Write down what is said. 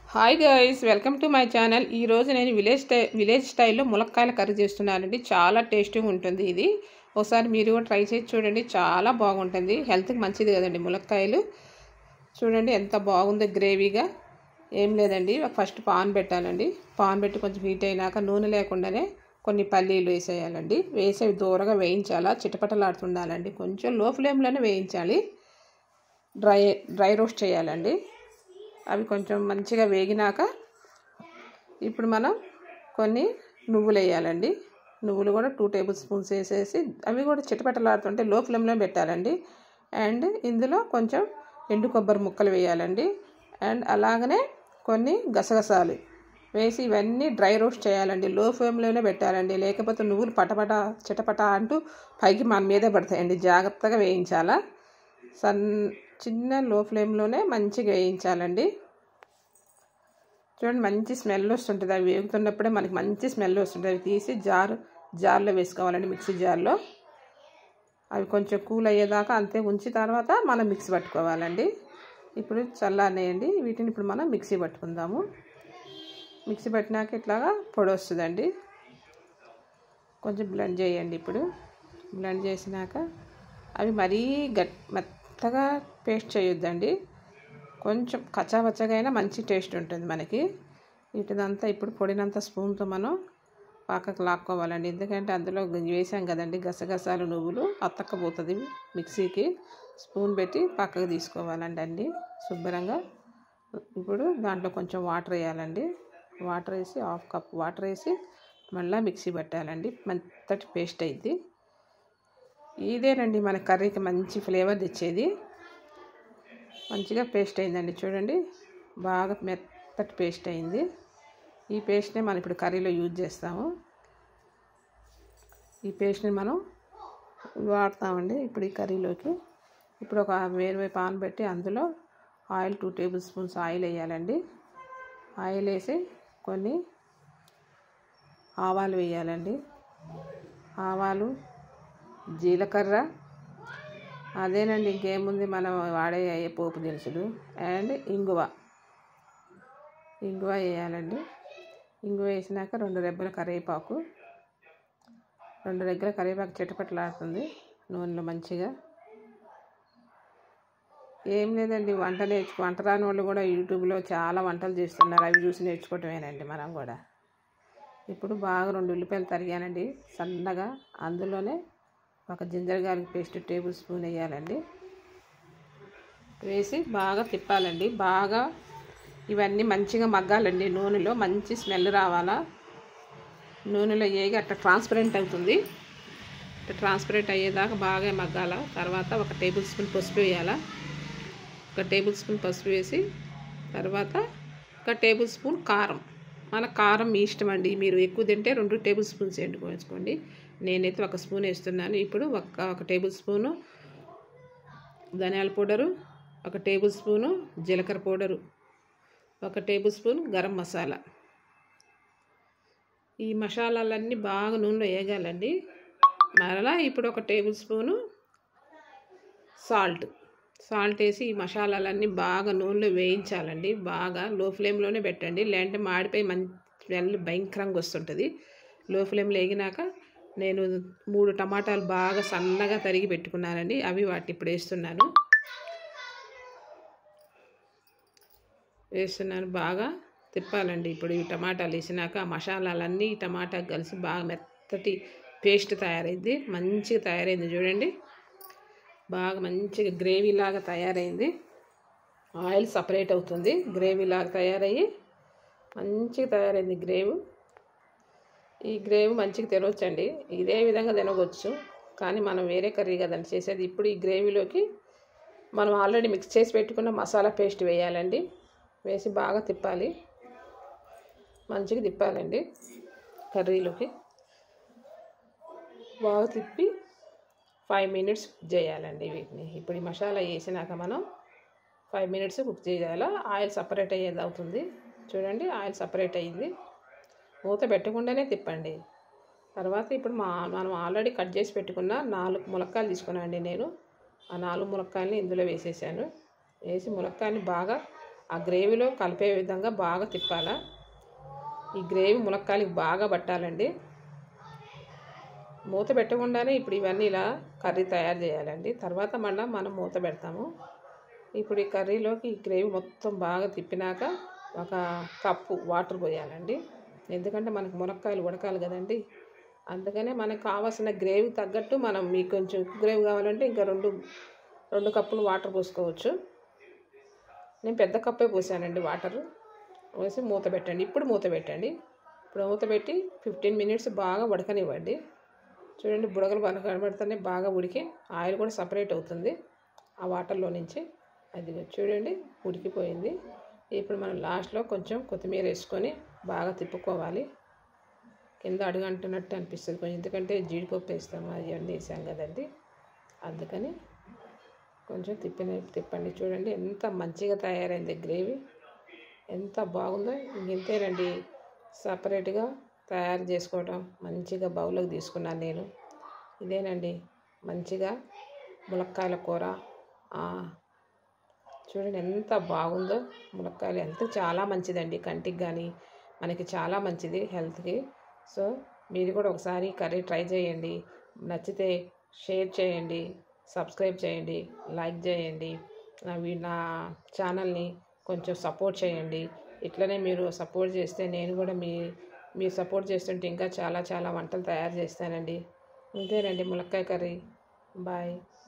Hi guys, welcome to my channel. ఈరోజు నేను village స్టైల్లో ములక్కాయల కర్రీ చేస్తున్నానండి. చాలా టేస్టీగా ఉంటుంది ఇది. ఒకసారి మీరు కూడా ట్రై చేసి చూడండి, చాలా బాగుంటుంది. హెల్త్కి మంచిది కదండి ములక్కాయలు. చూడండి ఎంత బాగుందో గ్రేవీగా. ఏం లేదండి, ఫస్ట్ పాన్ పెట్టాలండి. పాన్ పెట్టి కొంచెం హీట్ అయినాక నూనె లేకుండానే కొన్ని పల్లీలు వేసేయాలండి. వేసి దూరగా వేయించాలా, చిటపటలాడుతుండాలండి. కొంచెం లో ఫ్లేమ్లోనే వేయించాలి. డ్రై రోస్ట్ చేయాలండి. అవి కొంచెం మంచిగా వేగినాక ఇప్పుడు మనం కొన్ని నువ్వులు వేయాలండి. నువ్వులు కూడా 2 టేబుల్ స్పూన్స్ వేసేసి అవి కూడా చిటపటలాడుతుంటే లో ఫ్లేమ్లో పెట్టాలండి. అండ్ ఇందులో కొంచెం ఎండు కొబ్బరి ముక్కలు వేయాలండి. అండ్ అలాగనే కొన్ని గసగసాలు వేసి ఇవన్నీ డ్రై రోస్ట్ చేయాలండి. లో ఫ్లేమ్లోనే పెట్టాలండి, లేకపోతే నువ్వులు పటపట చిటపట అంటూ పైకి మన మీదే పడతాయండి. జాగ్రత్తగా వేయించాలా. చిన్న లో ఫ్లేమ్లోనే మంచిగా వేయించాలండి. చూడండి మంచి స్మెల్ వస్తుంటుంది. అవి వేగుతున్నప్పుడే మనకి మంచి స్మెల్ వస్తుంటుంది. అవి తీసి జార్లో వేసుకోవాలండి, మిక్సీ జార్లో. అవి కొంచెం కూల్ అయ్యేదాకా అంతే ఉంచి తర్వాత మనం మిక్సీ పట్టుకోవాలండి. ఇప్పుడు చల్లారనేయండి. వీటిని ఇప్పుడు మనం మిక్సీ పట్టుకుందాము. మిక్సీ పట్టినాక ఇట్లాగా పొడి వస్తుందండి. కొంచెం బ్లెండ్ చేయండి. ఇప్పుడు బ్లెండ్ చేసినాక అవి మరీ మెత్తగా పేస్ట్ చేయొద్దండి. కొంచెం కచ్చాపచ్చగా అయినా మంచి టేస్ట్ ఉంటుంది మనకి. వీటిదంతా ఇప్పుడు పొడినంతా స్పూన్తో మనం పక్కకు లాక్కోవాలండి. ఎందుకంటే అందులో వేసాం కదండి గసగసాలు, నువ్వులు అతక్కపోతుంది మిక్సీకి. స్పూన్ పెట్టి పక్కకు తీసుకోవాలండి అన్నీ శుభ్రంగా. ఇప్పుడు దాంట్లో కొంచెం వాటర్ వేయాలండి. వాటర్ వేసి 1/2 కప్ వాటర్ వేసి మళ్ళీ మిక్సీ పట్టాలండి. మెత్తటి పేస్ట్ అయింది. ఇదేనండి మన కర్రీకి మంచి ఫ్లేవర్ తెచ్చేది. మంచిగా పేస్ట్ అయిందండి. చూడండి బాగా మెత్తటి పేస్ట్ అయింది. ఈ పేస్ట్ని మనం ఇప్పుడు కర్రీలో యూజ్ చేస్తాము. ఈ పేస్ట్ని మనం వాడతామండి ఇప్పుడు ఈ కర్రీలోకి. ఇప్పుడు ఒక వేరే పాన్ పెట్టి అందులో ఆయిల్ 2 టేబుల్ స్పూన్స్ ఆయిల్ వేయాలండి. ఆయిల్ వేసి కొన్ని ఆవాలు వేయాలండి. ఆవాలు, జీలకర్ర, అదేనండి ఇంకేముంది మనం వాడే పోపు దినుసులు. అండ్ ఇంగువ వేయాలండి. ఇంగువ వేసినాక 2 రెబ్బల కరివేపాకు చిటపటలాడుతుంది నూనెలో మంచిగా. ఏం లేదండి, వంట రాని వాళ్ళు కూడా యూట్యూబ్లో చాలా వంటలు చేస్తున్నారు. అవి చూసి నేర్చుకోవటమేనండి మనం కూడా. ఇప్పుడు బాగా 2 ఉల్లిపాయలు తరిగానండి సన్నగా. అందులోనే ఒక ginger garlic paste 1 tablespoon వేయాలండి. వేసి బాగా తిప్పాలండి. బాగా ఇవన్నీ మంచిగా మగ్గాలండి నూనెలో. మంచి స్మెల్ రావాలా. నూనెలో వేగి అట్లా ట్రాన్స్పరెంట్ అవుతుంది. ట్రాన్స్పరెంట్ అయ్యేదాకా బాగా మగ్గాల. తర్వాత 1 టేబుల్ స్పూన్ పసుపు వేయాలా. 1 టేబుల్ స్పూన్ పసుపు వేసి తర్వాత 1 టేబుల్ స్పూన్ కారం. మన కారం మీ ఇష్టం అండి. మీరు ఎక్కువ తింటే 2 టేబుల్ స్పూన్స్ వేసుకోండి. నేనైతే 1 స్పూన్ వేస్తున్నాను. ఇప్పుడు 1 టేబుల్ స్పూను ధనియాల పౌడరు, 1 టేబుల్ స్పూను జీలకర్ర powder, 1 tablespoon garam masala. ఈ మసాలాలన్నీ బాగా నూనెలో వేగాలండి. మరలా ఇప్పుడు 1 టేబుల్ స్పూను సాల్ట్ వేసి ఈ మసాలాలన్నీ బాగా నూనెలో వేయించాలండి. బాగా లో ఫ్లేమ్లోనే పెట్టండి, లేదంటే మాడిపోయి మంచి స్మెల్ భయంకరంగా వస్తుంటుంది. లో ఫ్లేమ్లో వేగినాక నేను 3 టమాటాలు బాగా సన్నగా తరిగి పెట్టుకున్నానండి. అవి వాటిని ఇప్పుడు వేస్తున్నాను. బాగా తిప్పాలండి. ఇప్పుడు ఈ టమాటాలు వేసినాక ఆ మసాలాలన్నీ ఈ టమాటాకు కలిసి బాగా మెత్తటి పేస్ట్ తయారైంది. మంచిగా తయారైంది చూడండి. బాగా మంచిగా గ్రేవీలాగా తయారైంది. ఆయిల్ సపరేట్ అవుతుంది. గ్రేవీలాగా తయారయ్యి మంచిగా తయారైంది గ్రేవీ. ఈ గ్రేవీ మంచిగా తినవచ్చండి. ఇదే విధంగా తినవచ్చు, కానీ మనం వేరే కర్రీ కదండి చేసేది. ఇప్పుడు ఈ గ్రేవీలోకి మనం ఆల్రెడీ మిక్స్ చేసి పెట్టుకున్న మసాలా పేస్ట్ వేయాలండి. వేసి బాగా తిప్పాలి. మంచిగా తిప్పాలండి కర్రీలోకి. బాగా తిప్పి 5 మినిట్స్ కుక్ చేయాలండి వీటిని. ఇప్పుడు ఈ మసాలా వేసినాక మనం 5 మినిట్స్ కుక్ చేయాలి. ఆయిల్ సపరేట్ అయ్యేది అవుతుంది. చూడండి ఆయిల్ సపరేట్ అయ్యింది. మూత పెట్టకుండానే తిప్పండి. తర్వాత ఇప్పుడు మనం ఆల్రెడీ కట్ చేసి పెట్టుకున్న 4 ములక్కాయలు తీసుకున్నానండి నేను. ఆ 4 ములక్కాయలని ఇందులో వేసేసాను. వేసి ములక్కాయని బాగా ఆ గ్రేవీలో కలిపే విధంగా బాగా తిప్పాలా. ఈ గ్రేవీ ములక్కాయలకి బాగా పట్టాలండి. మూత పెట్టకుండానే ఇప్పుడు ఇవన్నీ ఇలా కర్రీ తయారు చేయాలండి. తర్వాత మళ్ళీ మనం మూత పెడతాము. ఇప్పుడు ఈ కర్రీలోకి ఈ గ్రేవీ మొత్తం బాగా తిప్పినాక ఒక కప్పు వాటర్ పోయాలండి. ఎందుకంటే మనకు ములక్కాయలు ఉడకాలి కదండి. అందుకనే మనకు కావాల్సిన గ్రేవీ తగ్గట్టు మనం మీకు కొంచెం గ్రేవీ కావాలంటే ఇంకా రెండు కప్పులు వాటర్ పోసుకోవచ్చు. నేను పెద్ద కప్పే పోసానండి వాటరు. పోసి మూత పెట్టండి. ఇప్పుడు మూత పెట్టండి. ఇప్పుడు మూత పెట్టి 15 మినిట్స్ బాగా ఉడకనివ్వండి. చూడండి బుడగలు బాగా కనబడుతూనే బాగా ఉడికి ఆయిల్ కూడా సపరేట్ అవుతుంది ఆ వాటర్లో నుంచి. అది చూడండి ఉడికిపోయింది. ఇప్పుడు మనం లాస్ట్లో కొంచెం కొత్తిమీర వేసుకొని బాగా తిప్పుకోవాలి. కింద అడుగంటున్నట్టు అనిపిస్తుంది కొంచెం, ఎందుకంటే జీడిపప్పు వేస్తాము అవన్నీ వేసాం కదండి. అందుకని కొంచెం తిప్పండి. చూడండి ఎంత మంచిగా తయారైంది గ్రేవీ, ఎంత బాగుందో. ఇంతేనండి, సపరేట్గా తయారు చేసుకోవడం. మంచిగా బౌల్లోకి తీసుకున్నాను నేను. ఇదేనండి మంచిగా ములక్కాయల కూర. చూడండి ఎంత బాగుందో. ములక్కాయలు హెల్త్కి చాలా మంచిదండి, కంటికి కానీ మనకి చాలా మంచిది హెల్త్కి. సో మీరు కూడా ఒకసారి కర్రీ ట్రై చేయండి. నచ్చితే షేర్ చేయండి, సబ్స్క్రైబ్ చేయండి, లైక్ చేయండి. నా ఛానల్ని కొంచెం సపోర్ట్ చేయండి. ఇట్లనే మీరు సపోర్ట్ చేస్తే నేను కూడా మీరు సపోర్ట్ చేస్తుంటే ఇంకా చాలా చాలా వంటలు తయారు చేస్తానండి. ఇంతేనండి ములక్కాయ కర్రీ. బాయ్.